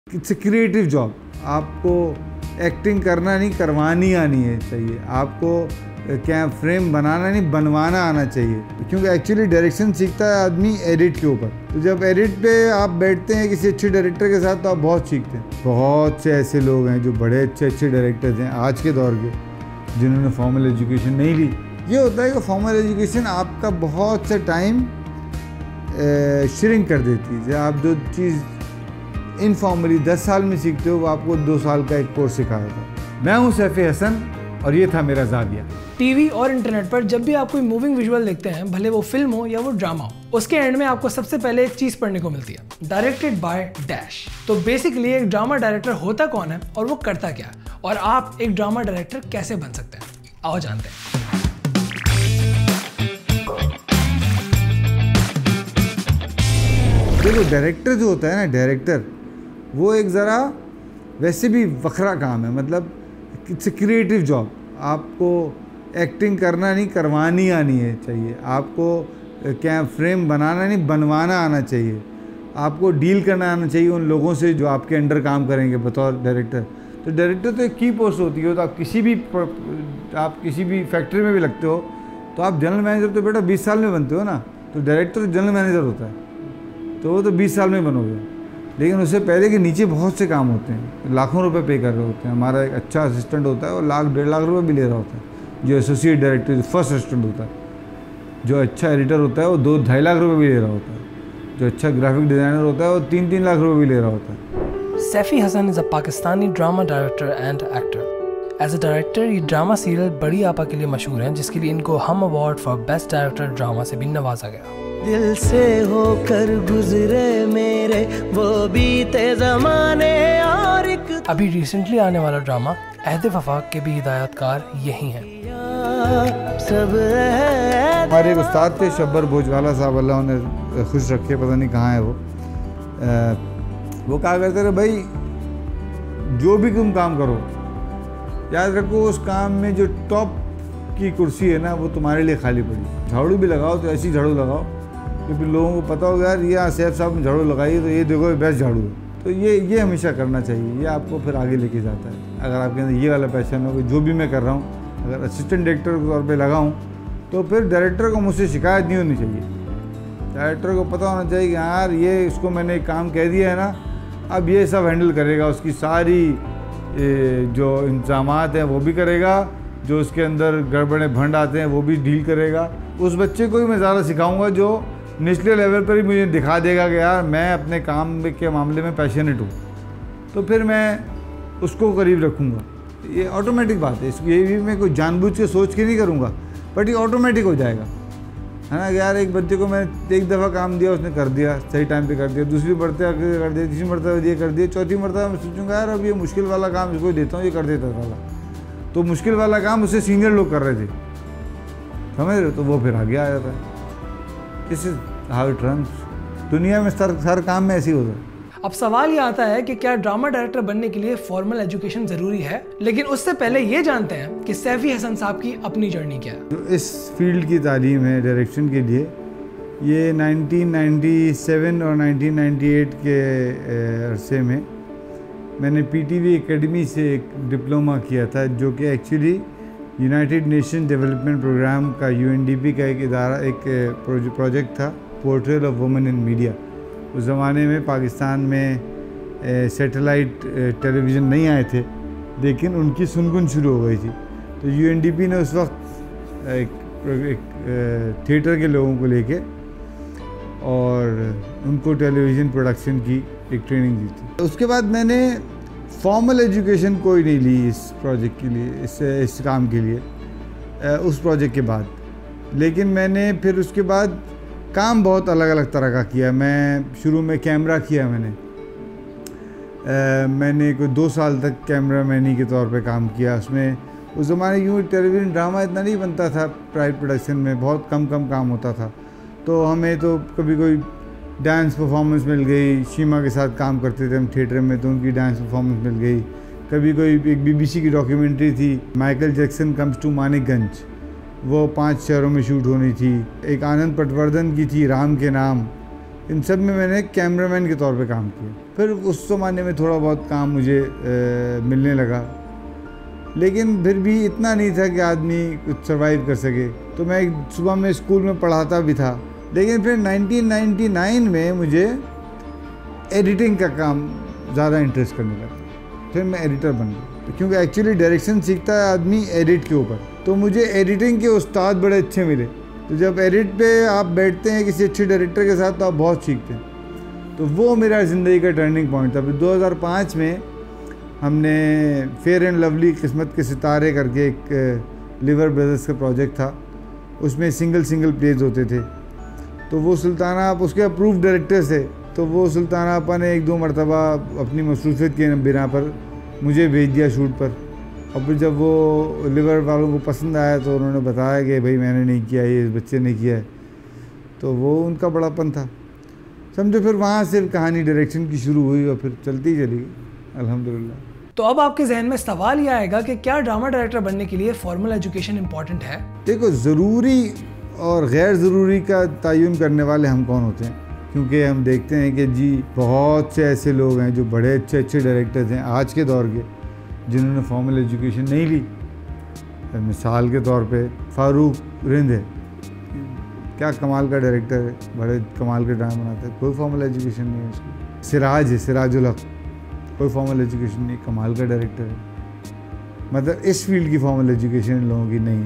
It's a creative job. आपको acting करना नहीं, करवानी आनी है चाहिए। आपको क्या फ्रेम बनाना नहीं, बनवाना आना चाहिए। क्योंकि एक्चुअली डायरेक्शन सीखता है आदमी एडिट के ऊपर। तो जब एडिट पे आप बैठते हैं किसी अच्छे डायरेक्टर के साथ तो आप बहुत सीखते हैं। बहुत से ऐसे लोग हैं जो बड़े अच्छे डायरेक्टर्स हैं आज के दौर के, जिन्होंने फॉर्मल एजुकेशन नहीं ली। ये होता है कि फॉर्मल एजुकेशन आपका बहुत से टाइम श्रिंक कर देती है। आप जो चीज़ इनफॉर्मली 10 साल में सीखते हो वो आपको 2 साल का एक कोर्स सिखाया था। मैं हूं सैफी हसन और ये था मेरा ज़ाविया। टीवी और इंटरनेट पर जब भी आप कोई मूविंग विजुअल देखते हैं, भले वो फिल्म हो या वो ड्रामा हो, उसके एंड में आपको सबसे पहले एक चीज़ पढ़ने को मिलती है, डायरेक्टेड बाय डैश। तो बेसिकली एक ड्रामा डायरेक्टर होता कौन है और वो करता क्या है, और आप एक ड्रामा डायरेक्टर कैसे बन सकते हैं, आओ जानते हैं। देखो, डायरेक्टर जो होता है ना, डायरेक्टर वो एक ज़रा वैसे भी वखरा काम है। मतलब इट्स ए क्रिएटिव जॉब। आपको एक्टिंग करना नहीं, करवानी आनी है चाहिए। आपको क्या फ्रेम बनाना नहीं, बनवाना आना चाहिए। आपको डील करना आना चाहिए उन लोगों से जो आपके अंडर काम करेंगे बतौर डायरेक्टर। तो डायरेक्टर तो एक की पोस्ट होती है। तो आप किसी भी फैक्ट्री में भी लगते हो तो आप जनरल मैनेजर तो बेटा 20 साल में बनते हो ना। तो डायरेक्टर तो जनरल मैनेजर होता है, तो वो तो 20 साल में बनोगे। लेकिन उससे पहले के नीचे बहुत से काम होते हैं, लाखों रुपए पे कर रहे होते हैं। हमारा एक अच्छा असिस्टेंट होता है और लाख 1.5 लाख रुपए भी ले रहा होता है। जो एसोसिएट डायरेक्टर, जो फर्स्ट असिस्टेंट होता है, जो अच्छा एडिटर होता है वो 2-2.5 लाख रुपए भी ले रहा होता है। जो अच्छा ग्राफिक डिज़ाइनर होता है वो 3-3 लाख रुपए भी ले रहा होता है। Saifi Hassan is a Pakistani drama director and actor. As a director ये ड्रामा सीरियल बड़ी आपा के लिए मशहूर हैं, जिसके लिए इनको हम award for best director drama से भी नवाजा गया। दिल से होकर गुजरे मेरे वो बीते जमाने। और एक अभी रिसेंटली आने वाला ड्रामा अहद वफा के भी हिदायतकार यही हैं। सब हमारे एक उस्ताद थे शब्बर भोजवाला साहब, अल्लाह उन्हें खुश रखे, पता नहीं कहाँ है वो कहा करते थे, भाई जो भी तुम काम करो याद रखो उस काम में जो टॉप की कुर्सी है ना वो तुम्हारे लिए खाली पड़ी। झाड़ू भी लगाओ तो ऐसी झाड़ू लगाओ कि फिर लोगों को पता होगा यार ये सैफ साहब ने झाड़ू लगाई है तो ये देखो बेस्ट झाड़ू है। तो ये हमेशा करना चाहिए। ये आपको फिर आगे लेके जाता है। अगर आपके अंदर ये वाला पैशन हो कि जो भी मैं कर रहा हूँ अगर असिस्टेंट डायरेक्टर के तौर पे लगाऊँ तो फिर डायरेक्टर को मुझसे शिकायत नहीं होनी चाहिए। डायरेक्टर को पता होना चाहिए कि यार ये इसको मैंने एक काम कह दिया है ना, अब ये सब हैंडल करेगा। उसकी सारी जो इंतजामात हैं वो भी करेगा, जो उसके अंदर गड़बड़े भंड आते हैं वो भी डील करेगा। उस बच्चे को ही मैं ज़्यादा सिखाऊंगा जो निचले लेवल पर ही मुझे दिखा देगा कि यार मैं अपने काम के मामले में पैशनेट हूँ, तो फिर मैं उसको करीब रखूँगा। ये ऑटोमेटिक बात है। इसको ये भी मैं कोई जानबूझ के सोच के नहीं करूँगा, बट ये ऑटोमेटिक हो जाएगा, है ना। यार एक बच्चे को मैंने एक दफ़ा काम दिया, उसने कर दिया, सही टाइम पे कर दिया। दूसरी मरतबा कर दिया, तीसरी मरतबा ये कर दिया, चौथी मरतबा मैं सोचूंगा यार अब ये मुश्किल वाला काम इसको देता हूँ, ये कर देता था। तो मुश्किल वाला काम उससे सीनियर लोग कर रहे थे, समझ रहे हो, तो वो फिर आगे आ जाता है। This is how it runs. दुनिया में हर काम में ऐसे ही होता है। अब सवाल ये आता है कि क्या ड्रामा डायरेक्टर बनने के लिए फॉर्मल एजुकेशन ज़रूरी है, लेकिन उससे पहले ये जानते हैं कि सैफी हसन साहब की अपनी जर्नी क्या है। जो इस फील्ड की तालीम है डायरेक्शन के लिए, ये 1997 और 1998 के अरसे में मैंने PTV एकेडमी से एक डिप्लोमा किया था, जो कि actually United Nation development programme का UNDP का एक इदारा, एक प्रोजेक्ट था, portrayal of women in media. उस ज़माने में पाकिस्तान में सैटेलाइट टेलीविज़न नहीं आए थे, लेकिन उनकी सुनगुन शुरू हो गई थी। तो UNDP ने उस वक्त एक थिएटर के लोगों को लेके और उनको टेलीविज़न प्रोडक्शन की एक ट्रेनिंग दी थी। उसके बाद मैंने फॉर्मल एजुकेशन कोई नहीं ली इस प्रोजेक्ट के लिए, इस काम के लिए, उस प्रोजेक्ट के बाद। लेकिन मैंने फिर उसके बाद काम बहुत अलग अलग तरह का किया। मैं शुरू में कैमरा किया, मैंने कोई 2 साल तक कैमरामैनी के तौर पे काम किया। उसमें उस ज़माने यूँ टेलीविज़न ड्रामा इतना नहीं बनता था, प्राइवेट प्रोडक्शन में बहुत कम काम होता था। तो हमें तो कभी कोई डांस परफॉर्मेंस मिल गई, शीमा के साथ काम करते थे हम थिएटर में, तो उनकी डांस परफॉर्मेंस मिल गई। कभी कोई एक BBC की डॉक्यूमेंट्री थी, Michael Jackson comes to Manikganj, वो 5 शहरों में शूट होनी थी। एक आनंद पटवर्धन की थी, राम के नाम, इन सब में मैंने कैमरामैन के तौर पे काम किया। फिर उस ज़माने में थोड़ा बहुत काम मुझे मिलने लगा, लेकिन फिर भी इतना नहीं था कि आदमी कुछ सर्वाइव कर सके। तो मैं सुबह में स्कूल में पढ़ाता भी था, लेकिन फिर 1999 में मुझे एडिटिंग का काम ज़्यादा इंटरेस्ट करने लगा। फिर मैं एडिटर बन गया, क्योंकि एक्चुअली डायरेक्शन सीखता है आदमी एडिट के ऊपर। तो मुझे एडिटिंग के उस्ताद बड़े अच्छे मिले। तो जब एडिट पे आप बैठते हैं किसी अच्छे डायरेक्टर के साथ तो आप बहुत सीखते हैं। तो वो मेरा ज़िंदगी का टर्निंग पॉइंट था। फिर 2005 में हमने फेयर एंड लवली किस्मत के सितारे करके एक लिवर ब्रदर्स का प्रोजेक्ट था, उसमें सिंगल प्लेज होते थे। तो वो सुल्ताना आप उसके अप्रूव डायरेक्टर थे, तो वो सुल्ताना आपा ने 1-2 मरतबा अपनी मसरूफियत के बिना पर मुझे भेज दिया शूट पर। और फिर जब वो लिवर वालों को पसंद आया तो उन्होंने बताया कि भाई मैंने नहीं किया, ये इस बच्चे ने किया है। तो वो उनका बड़ापन था, समझो। फिर वहाँ से कहानी डायरेक्शन की शुरू हुई और फिर चलती चली गई अल्हम्दुलिल्लाह। तो अब आपके जहन में सवाल ये आएगा कि क्या ड्रामा डायरेक्टर बनने के लिए फॉर्मल एजुकेशन इंपॉर्टेंट है? देखो, ज़रूरी और गैर ज़रूरी का तयन करने वाले हम कौन होते हैं? क्योंकि हम देखते हैं कि जी बहुत से ऐसे लोग हैं जो बड़े अच्छे डायरेक्टर्स हैं आज के दौर के, जिन्होंने फॉर्मल एजुकेशन नहीं ली। मिसाल के तौर पे फारूक रिंद है, क्या कमाल का डायरेक्टर है, बड़े कमाल के ड्रामा बनाता है, कोई फॉर्मल एजुकेशन नहीं है उसकी। सिराज है, सिराजुल हक, कोई फॉर्मल एजुकेशन नहीं, कमाल का डायरेक्टर है। मतलब इस फील्ड की फॉर्मल एजुकेशन इन लोगों की नहीं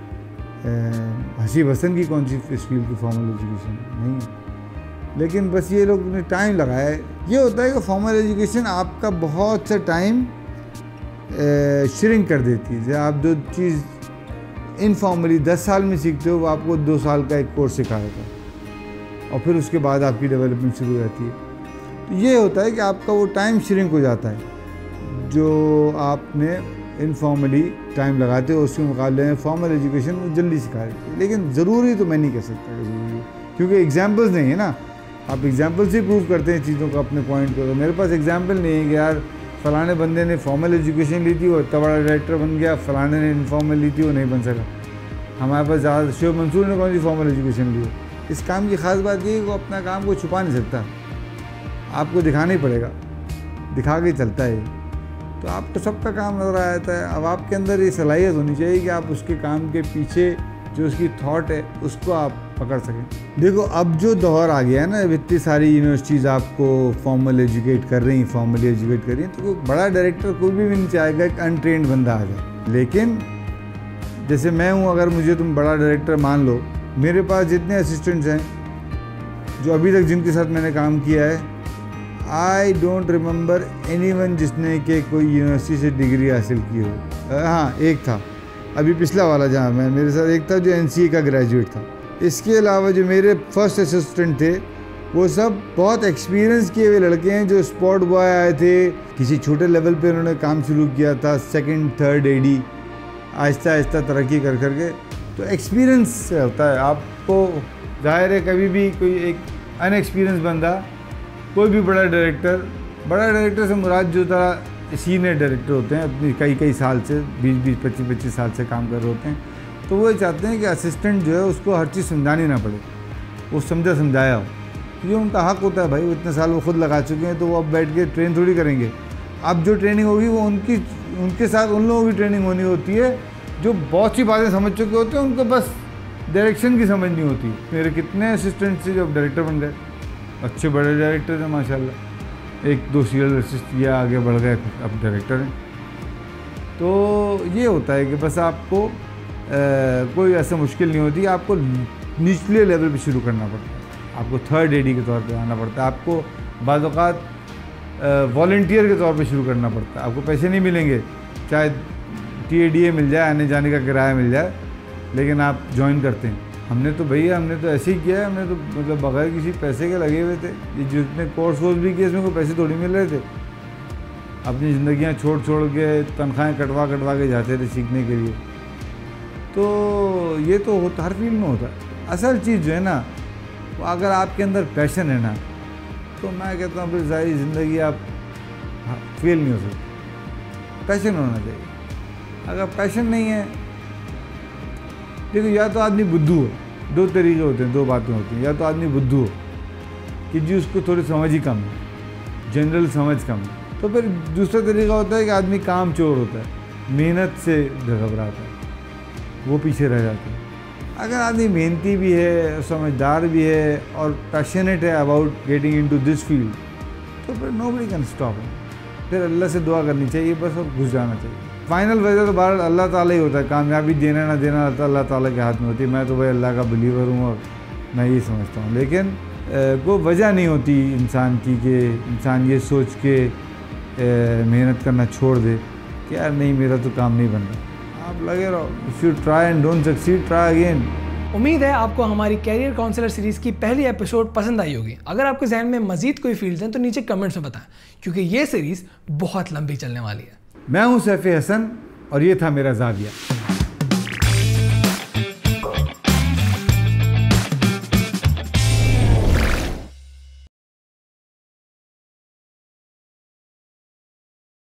है। हसीब हसन की कौन सी इस फील्ड की फॉर्मल एजुकेशन नहीं है, लेकिन बस ये लोग ने टाइम लगाया है। ये होता है कि फॉर्मल एजुकेशन आपका बहुत सा टाइम श्रिंक कर देती है। आप जो चीज़ इनफॉर्मली 10 साल में सीखते हो वो आपको 2 साल का एक कोर्स सिखा देता है, और फिर उसके बाद आपकी डेवलपमेंट शुरू हो जाती है। तो ये होता है कि आपका वो टाइम श्रिंक हो जाता है जो आपने इनफॉर्मली टाइम लगाते हो, उसके मुकाबले में फॉर्मल एजुकेशन वो जल्दी सिखा देती है। लेकिन ज़रूरी तो मैं नहीं कह सकता कि ज़रूरी, क्योंकि एग्जाम्पल्स नहीं है ना। आप एग्जाम्पल से प्रूव करते हैं चीज़ों को, अपने पॉइंट को। तो मेरे पास एग्जाम्पल नहीं है कि यार फ़लाने बंदे ने फॉर्मल एजुकेशन ली थी वो इतना बड़ा डायरेक्टर बन गया, फ़लाने ने इनफॉर्मल ली थी वो नहीं बन सका। हमारे पास ज़्यादा शिव मंसूर ने कौन सी फॉर्मल एजुकेशन ली है? इस काम की ख़ास बात ये है कि वो अपना काम को छुपा नहीं सकता, आपको दिखाना ही पड़ेगा, दिखा के चलता है। तो आपको सबका काम नज़र आ जाता है। अब आपके अंदर ये सलाहियत होनी चाहिए कि आप उसके काम के पीछे जो उसकी थॉट है उसको आप पकड़ सकें। देखो, अब जो दौर आ गया है ना, इतनी सारी यूनिवर्सिटीज़ आपको फॉर्मल एजुकेट कर रही हैं, फॉर्मली एजुकेट कर रही हैं, तो कोई बड़ा डायरेक्टर कोई भी नहीं चाहेगा एक अनट्रेंड बंदा आ जाए। लेकिन जैसे मैं हूँ, अगर मुझे तुम बड़ा डायरेक्टर मान लो, मेरे पास जितने असिस्टेंट्स हैं जो अभी तक जिनके साथ मैंने काम किया है, आई डोंट रिमेंबर एनीवन जिसने कि कोई यूनिवर्सिटी से डिग्री हासिल की हो। हाँ, एक था अभी पिछला वाला, जहाँ मैं मेरे साथ एक था जो NCA का ग्रेजुएट था। इसके अलावा जो मेरे फर्स्ट असिस्टेंट थे वो सब बहुत एक्सपीरियंस किए हुए लड़के हैं जो स्पॉट बॉय आए थे, किसी छोटे लेवल पे उन्होंने काम शुरू किया था, 2nd 3rd AD, Aahista Aahista तरक्की कर करके। तो एक्सपीरियंस से होता है। आपको जाहिर है कभी भी कोई एक अनएक्सपीरियंस बंदा, कोई भी बड़ा डायरेक्टर से मुराद जो था सीनियर डायरेक्टर होते हैं, अपनी कई साल से 20 25 साल से काम कर रहे होते हैं, तो वो चाहते हैं कि असिस्टेंट जो है उसको हर चीज़ समझानी ना पड़े, वो समझाया हो। ये उनका हक होता है भाई, वो इतने साल वो खुद लगा चुके हैं, तो वो अब बैठ के ट्रेन थोड़ी करेंगे। अब जो ट्रेनिंग होगी वो उनके साथ उन लोगों की ट्रेनिंग होनी होती है जो बहुत सी बातें समझ चुके होते हैं, उनको बस डायरेक्शन की समझ नहीं होती। मेरे कितने असिस्टेंट से जो डायरेक्टर बन गए, अच्छे बड़े डायरेक्टर हैं माशाल्लाह, 1-2 सीरियल असिस्ट किया, आगे बढ़ गए, अब डायरेक्टर हैं। तो ये होता है कि बस आपको कोई ऐसा मुश्किल नहीं होती, आपको निचले लेवल पे शुरू करना पड़ता है, आपको 3rd AD के तौर पे आना पड़ता है, आपको बाज़ औक़ात वॉलंटियर के तौर पे शुरू करना पड़ता है। आपको पैसे नहीं मिलेंगे, चाहे TADA मिल जाए, आने जाने का किराया मिल जाए, लेकिन आप ज्वाइन करते हैं। हमने तो ऐसे ही किया है, हमने तो मतलब बगैर किसी पैसे के लगे हुए थे। ये जितने कोर्स भी किए इसमें कोई पैसे थोड़ी मिल रहे थे, अपनी ज़िंदगियाँ छोड़ के तनख्वाहें कटवा के जाते थे सीखने के लिए। तो ये तो होता, हर फील्ड में होता है। असल चीज़ जो है ना, वो अगर आपके अंदर पैशन है ना, तो मैं कहता हूँ फिर सारी ज़िंदगी आप फेल नहीं हो सकते। पैशन होना चाहिए। अगर पैशन नहीं है, देखो, या तो आदमी बुद्धू हो, 2 तरीके होते हैं, 2 बातें होती हैं। या तो आदमी बुद्धू हो कि जी उसको थोड़ी समझ ही कम है, जनरल समझ कम है। तो फिर दूसरा तरीका होता है कि आदमी काम चोर होता है, मेहनत से घबराता है, वो पीछे रह जाता है। अगर आदमी मेहनती भी है, समझदार भी है और पैशनेट है about getting into this field, तो फिर नोबडी कैन स्टॉप हिम। फिर अल्लाह से दुआ करनी चाहिए बस, और घुस जाना चाहिए। फाइनल वजह तो बाहर अल्लाह ताला ही होता है, कामयाबी देना ना देना अल्लाह ताला के हाथ में होती है। मैं तो भाई अल्लाह का बिलीवर हूँ और मैं ये समझता हूँ, लेकिन कोई वजह नहीं होती इंसान की कि इंसान ये सोच के मेहनत करना छोड़ दे कि यार नहीं मेरा तो काम नहीं बन रहा। आप लगे रहो, if you try and don't succeed, try again. उम्मीद है आपको हमारी कैरियर काउंसलर सीरीज की पहली एपिसोड पसंद आई होगी। अगर आपके जहन में मजीद कोई फील्ड्स हैं तो नीचे कमेंट्स में बताएं, क्योंकि ये सीरीज बहुत लंबी चलने वाली है। मैं हूं सैफ हसन और ये था मेरा ज़ाविया।